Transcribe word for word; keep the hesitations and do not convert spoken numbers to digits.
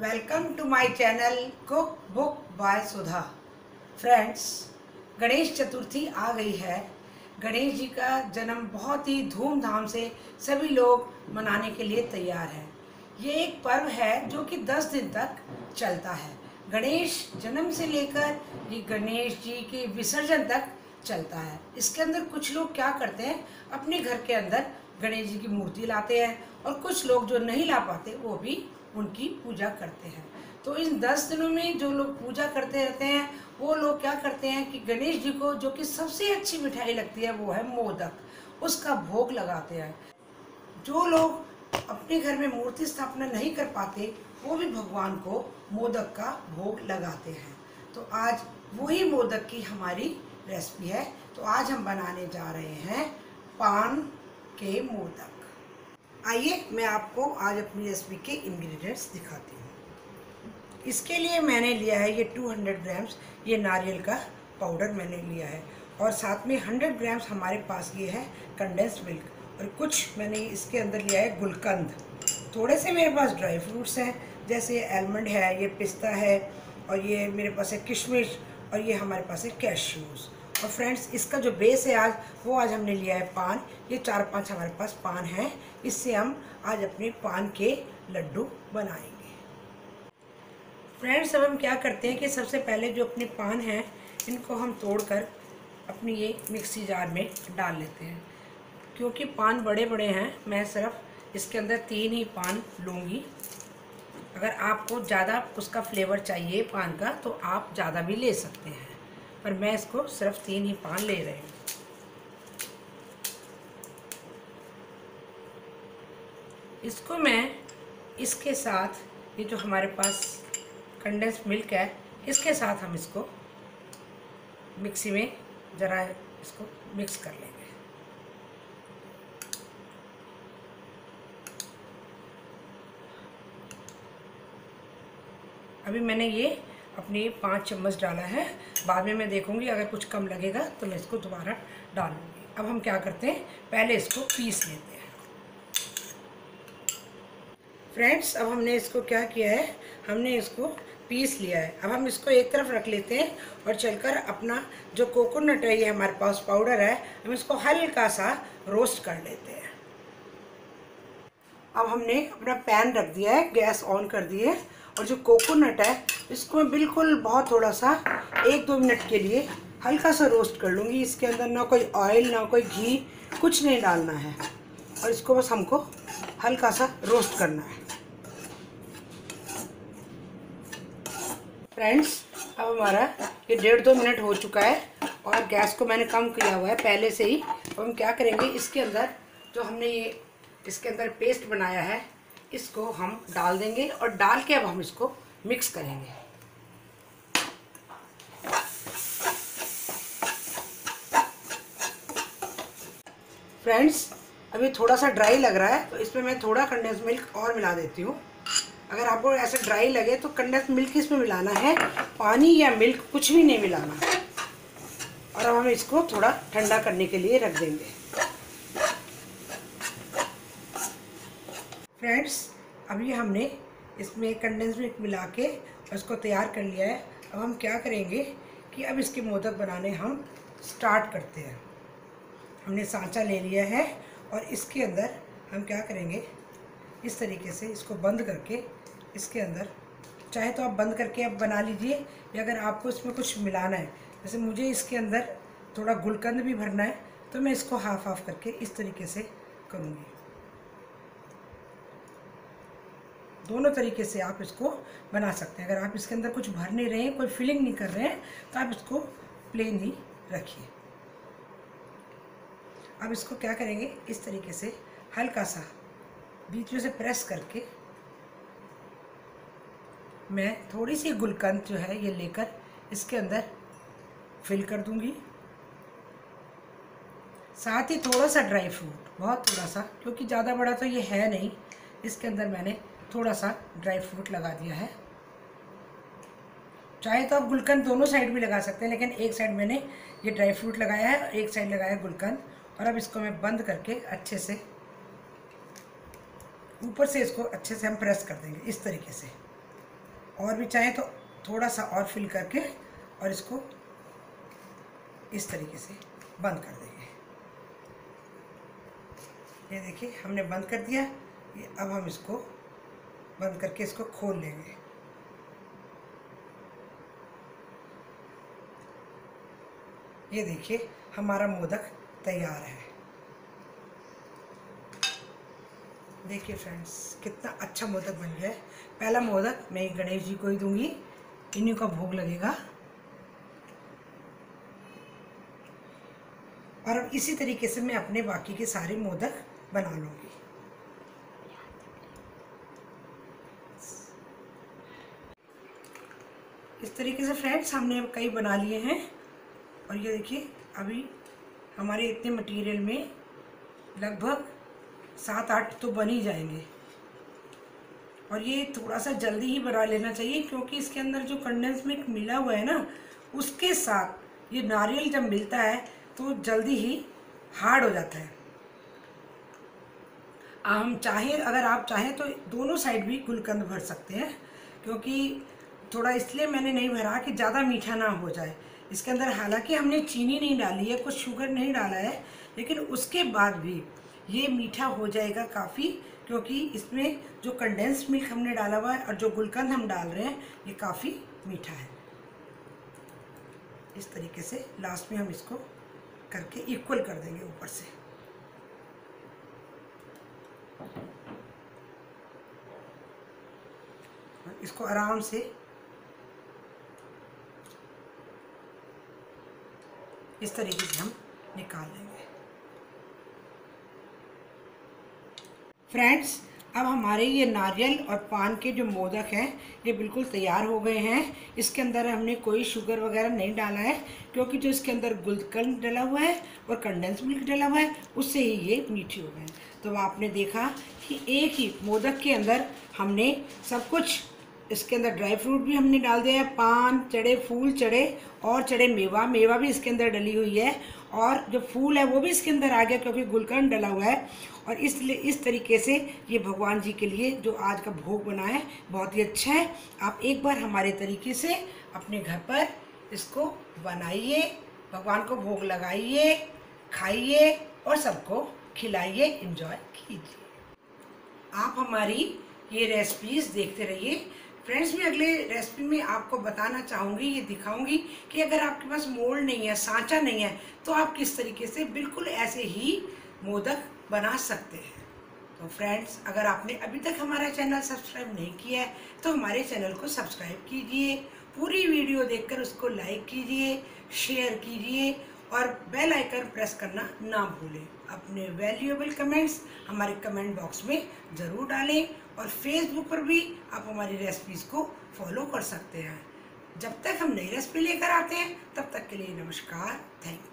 Welcome to my channel cook book by Sudha. Friends, Ganesh Chaturthi आ गई है। गणेश जी का जन्म बहुत ही धूमधाम से सभी लोग मनाने के लिए तैयार हैं। ये एक पर्व है जो कि दस दिन तक चलता है। गणेश जन्म से लेकर ये गणेश जी के विसर्जन तक चलता है। इसके अंदर कुछ लोग क्या करते हैं, अपने घर के अंदर गणेश जी की मूर्ति लाते हैं और कुछ लोग जो नहीं ला पाते वो भी उनकी पूजा करते हैं। तो इन दस दिनों में जो लोग पूजा करते रहते हैं वो लोग क्या करते हैं कि गणेश जी को जो कि सबसे अच्छी मिठाई लगती है वो है मोदक, उसका भोग लगाते हैं। जो लोग अपने घर में मूर्ति स्थापना नहीं कर पाते वो भी भगवान को मोदक का भोग लगाते हैं। तो आज वही मोदक की हमारी रेसिपी है। तो आज हम बनाने जा रहे हैं पान के मोदक। आइए मैं आपको आज अपनी रेसिपी के इंग्रेडिएंट्स दिखाती हूँ। इसके लिए मैंने लिया है ये दो सौ ग्राम्स ये नारियल का पाउडर मैंने लिया है, और साथ में सौ ग्राम्स हमारे पास ये है कंडेंस्ड मिल्क, और कुछ मैंने इसके अंदर लिया है गुलकंद। थोड़े से मेरे पास ड्राई फ्रूट्स हैं, जैसे ये आलमंड है, ये पिस्ता है, और ये मेरे पास है किशमिश, और ये हमारे पास है कैश्यूज। और फ्रेंड्स, इसका जो बेस है आज वो आज हमने लिया है पान। ये चार पांच हमारे पास पान हैं, इससे हम आज अपने पान के लड्डू बनाएंगे। फ्रेंड्स, अब हम क्या करते हैं कि सबसे पहले जो अपने पान हैं इनको हम तोड़कर अपनी ये मिक्सी जार में डाल लेते हैं। क्योंकि पान बड़े बड़े हैं, मैं सिर्फ इसके अंदर तीन ही पान लूँगी। अगर आपको ज़्यादा उसका फ्लेवर चाहिए पान का तो आप ज़्यादा भी ले सकते हैं, पर मैं इसको सिर्फ तीन ही पान ले रही हूँ। इसको मैं इसके साथ ये जो हमारे पास कंडेंस्ड मिल्क है इसके साथ हम इसको मिक्सी में ज़रा इसको मिक्स कर लेंगे। अभी मैंने ये अपनी पाँच चम्मच डाला है, बाद में मैं देखूंगी अगर कुछ कम लगेगा तो मैं इसको दोबारा डालूंगी। अब हम क्या करते हैं, पहले इसको पीस लेते हैं। फ्रेंड्स, अब हमने इसको क्या किया है, हमने इसको पीस लिया है। अब हम इसको एक तरफ रख लेते हैं और चलकर अपना जो कोकोनट है, ये हमारे पास पाउडर है, हम इसको हल्का सा रोस्ट कर लेते हैं। अब हमने अपना पैन रख दिया है, गैस ऑन कर दी है, और जो कोकोनट है इसको मैं बिल्कुल बहुत थोड़ा सा एक दो मिनट के लिए हल्का सा रोस्ट कर लूँगी। इसके अंदर ना कोई ऑयल ना कोई घी, कुछ नहीं डालना है, और इसको बस हमको हल्का सा रोस्ट करना है। फ्रेंड्स, अब हमारा ये डेढ़ दो मिनट हो चुका है और गैस को मैंने कम किया हुआ है पहले से ही। अब हम क्या करेंगे, इसके अंदर जो हमने ये इसके अंदर पेस्ट बनाया है इसको हम डाल देंगे, और डाल के अब हम इसको मिक्स करेंगे। फ्रेंड्स, अभी थोड़ा सा ड्राई लग रहा है तो इसमें मैं थोड़ा कंडेंस मिल्क और मिला देती हूँ। अगर आपको ऐसा ड्राई लगे तो कंडेंस मिल्क इसमें मिलाना है, पानी या मिल्क कुछ भी नहीं मिलाना। और अब हम इसको थोड़ा ठंडा करने के लिए रख देंगे। फ्रेंड्स, अभी हमने इसमें कंडेंस मिल्क मिला के उसको तैयार कर लिया है। अब हम क्या करेंगे कि अब इसके मोदक बनाने हम स्टार्ट करते हैं। हमने सांचा ले लिया है और इसके अंदर हम क्या करेंगे, इस तरीके से इसको बंद करके इसके अंदर, चाहे तो आप बंद करके अब बना लीजिए, या अगर आपको इसमें कुछ मिलाना है, जैसे मुझे इसके अंदर थोड़ा गुलकंद भी भरना है तो मैं इसको हाफ हाफ करके इस तरीके से करूँगी। दोनों तरीके से आप इसको बना सकते हैं। अगर आप इसके अंदर कुछ भर नहीं रहे हैं, कोई फिलिंग नहीं कर रहे हैं, तो आप इसको प्लेन ही रखिए। अब इसको क्या करेंगे, इस तरीके से हल्का सा बीच में से प्रेस करके मैं थोड़ी सी गुलकंद जो है ये लेकर इसके अंदर फिल कर दूंगी। साथ ही थोड़ा सा ड्राई फ्रूट, बहुत थोड़ा सा, क्योंकि ज़्यादा बड़ा तो ये है नहीं, इसके अंदर मैंने थोड़ा सा ड्राई फ्रूट लगा दिया है। चाहे तो आप गुलकंद दोनों साइड भी लगा सकते हैं, लेकिन एक साइड मैंने ये ड्राई फ्रूट लगाया है और एक साइड लगाया गुलकंद। और अब इसको मैं बंद करके अच्छे से ऊपर से इसको अच्छे से हम प्रेस कर देंगे इस तरीके से। और भी चाहे तो थोड़ा सा और फिल करके और इसको इस तरीके से बंद कर देंगे। ये देखिए हमने बंद कर दिया। ये अब हम इसको बंद करके इसको खोल लेंगे। ये देखिए हमारा मोदक तैयार है। देखिए फ्रेंड्स कितना अच्छा मोदक बन गया है। पहला मोदक मैं गणेश जी को ही दूंगी, इन्हीं का भोग लगेगा। और अब इसी तरीके से मैं अपने बाकी के सारे मोदक बना लूंगी। इस तरीके से फ्रेंड्स हमने अब कई बना लिए हैं। और ये देखिए अभी हमारे इतने मटेरियल में लगभग सात आठ तो बन ही जाएंगे। और ये थोड़ा सा जल्दी ही बना लेना चाहिए क्योंकि इसके अंदर जो कंडेंस मिल्क मिला हुआ है ना, उसके साथ ये नारियल जब मिलता है तो जल्दी ही हार्ड हो जाता है। हम चाहें अगर आप चाहें तो दोनों साइड भी गुलकंद भर सकते हैं, क्योंकि थोड़ा इसलिए मैंने नहीं भरा कि ज़्यादा मीठा ना हो जाए। इसके अंदर हालांकि हमने चीनी नहीं डाली है, कुछ शुगर नहीं डाला है, लेकिन उसके बाद भी ये मीठा हो जाएगा काफ़ी, क्योंकि इसमें जो कंडेंस्ड मिल्क हमने डाला हुआ है और जो गुलकंद हम डाल रहे हैं ये काफ़ी मीठा है। इस तरीके से लास्ट में हम इसको करके इक्वल कर देंगे ऊपर से। इसको आराम से इस तरीके से हम निकाल लेंगे। फ्रेंड्स अब हमारे ये नारियल और पान के जो मोदक हैं ये बिल्कुल तैयार हो गए हैं। इसके अंदर हमने कोई शुगर वगैरह नहीं डाला है, क्योंकि जो इसके अंदर गुलकंद डला हुआ है और कंडेंस मिल्क डला हुआ है उससे ही ये मीठे हो गए हैं। तो आपने देखा कि एक ही मोदक के अंदर हमने सब कुछ, इसके अंदर ड्राई फ्रूट भी हमने डाल दिया है, पान चढ़े, फूल चढ़े और चढ़े मेवा मेवा भी इसके अंदर डली हुई है, और जो फूल है वो भी इसके अंदर आ गया क्योंकि गुलकंद डला हुआ है। और इसलिए इस तरीके से ये भगवान जी के लिए जो आज का भोग बना है बहुत ही अच्छा है। आप एक बार हमारे तरीके से अपने घर पर इसको बनाइए, भगवान को भोग लगाइए, खाइए और सबको खिलाइए, एंजॉय कीजिए। आप हमारी ये रेसिपीज़ देखते रहिए। फ्रेंड्स मैं अगले रेसिपी में आपको बताना चाहूँगी, ये दिखाऊंगी कि अगर आपके पास मोल्ड नहीं है, सांचा नहीं है, तो आप किस तरीके से बिल्कुल ऐसे ही मोदक बना सकते हैं। तो फ्रेंड्स अगर आपने अभी तक हमारा चैनल सब्सक्राइब नहीं किया है तो हमारे चैनल को सब्सक्राइब कीजिए, पूरी वीडियो देखकर उसको लाइक कीजिए, शेयर कीजिए और बेल आइकन प्रेस करना ना भूलें। अपने वैल्यूएबल कमेंट्स हमारे कमेंट बॉक्स में ज़रूर डालें और फेसबुक पर भी आप हमारी रेसिपीज़ को फॉलो कर सकते हैं। जब तक हम नई रेसिपी लेकर आते हैं तब तक के लिए नमस्कार, थैंक यू।